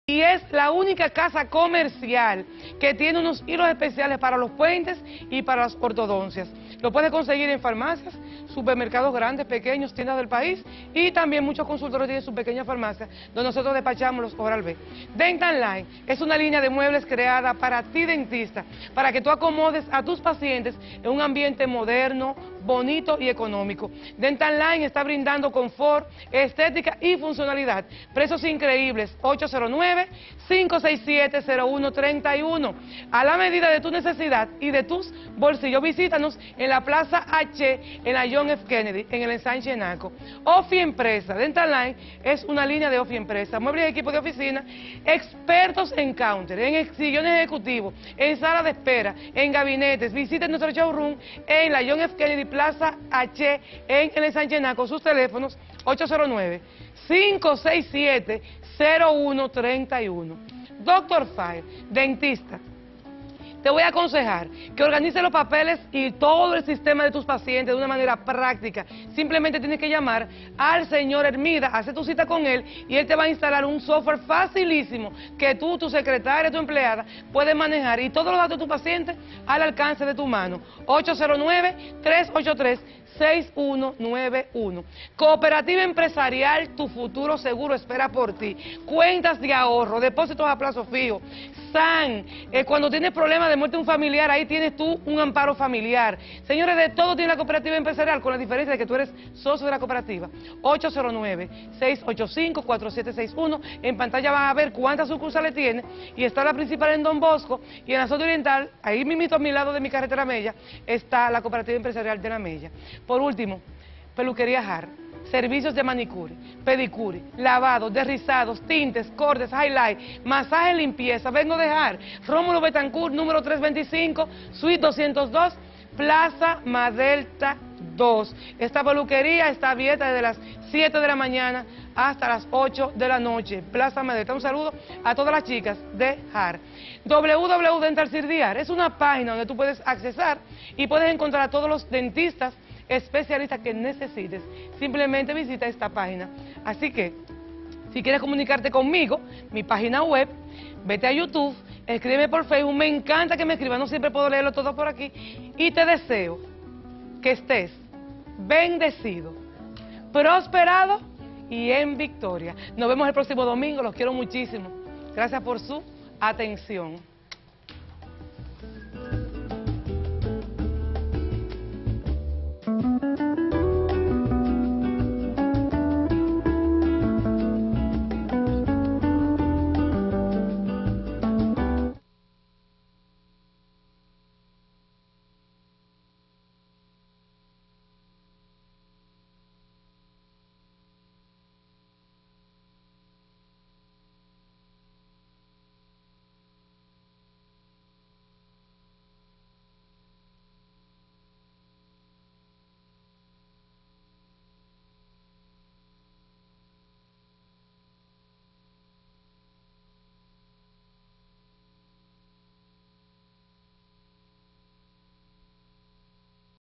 Y es la única casa comercial que tiene unos hilos especiales para los puentes y para las ortodoncias. Lo puedes conseguir en farmacias, supermercados grandes, pequeños, tiendas del país, y también muchos consultores tienen sus pequeñas farmacias donde nosotros despachamos los Oral-B. Dental Line es una línea de muebles creada para ti, dentista, para que tú acomodes a tus pacientes en un ambiente moderno, bonito y económico. Dental Line está brindando confort, estética y funcionalidad. Precios increíbles, 809-567-0131. A la medida de tu necesidad y de tus bolsillos, visítanos en la Plaza H, en la John F. Kennedy, en el ensanche Naco. Ofi Empresa. Dental Line es una línea de Ofi Empresa. Muebles y equipos de oficina, expertos en counter, en sillones ejecutivos, en sala de espera, en gabinetes. Visiten nuestro showroom en la John F. Kennedy, Plaza H, en el ensanche Naco. Sus teléfonos, 809-567-0131. Dr. File, dentista. Te voy a aconsejar que organices los papeles y todo el sistema de tus pacientes de una manera práctica. Simplemente tienes que llamar al señor Hermida, hacer tu cita con él y él te va a instalar un software facilísimo que tú, tu secretaria, tu empleada puedes manejar y todos los datos de tu paciente al alcance de tu mano. 809-383-6191. Cooperativa Empresarial, tu futuro seguro espera por ti. Cuentas de ahorro, depósitos a plazo fijo. SAN, cuando tienes problemas de muerte de un familiar, ahí tienes tú un amparo familiar. Señores, de todo tiene la cooperativa empresarial, con la diferencia de que tú eres socio de la cooperativa. 809-685-4761. En pantalla van a ver cuántas sucursales tiene, y está la principal en Don Bosco, y en la zona oriental, ahí mismo a mi lado de mi carretera Mella, está la cooperativa empresarial de la Mella. Por último, Peluquería Har. Servicios de manicure, pedicure, lavados, derrizados, tintes, cortes, highlight, masaje, limpieza. Vengo de Har, Rómulo Betancourt, número 325, suite 202, Plaza Madelta 2. Esta peluquería está abierta desde las 7 de la mañana hasta las 8 de la noche. Plaza Madelta. Un saludo a todas las chicas de Har. www.dentalcirdiar es una página donde tú puedes accesar y puedes encontrar a todos los dentistas especialistas que necesites. Simplemente visita esta página. Así que, si quieres comunicarte conmigo, mi página web, vete a YouTube, escríbeme por Facebook. Me encanta que me escribas, no siempre puedo leerlo todo por aquí. Y te deseo que estés bendecido, prosperado y en victoria. Nos vemos el próximo domingo, los quiero muchísimo. Gracias por su atención.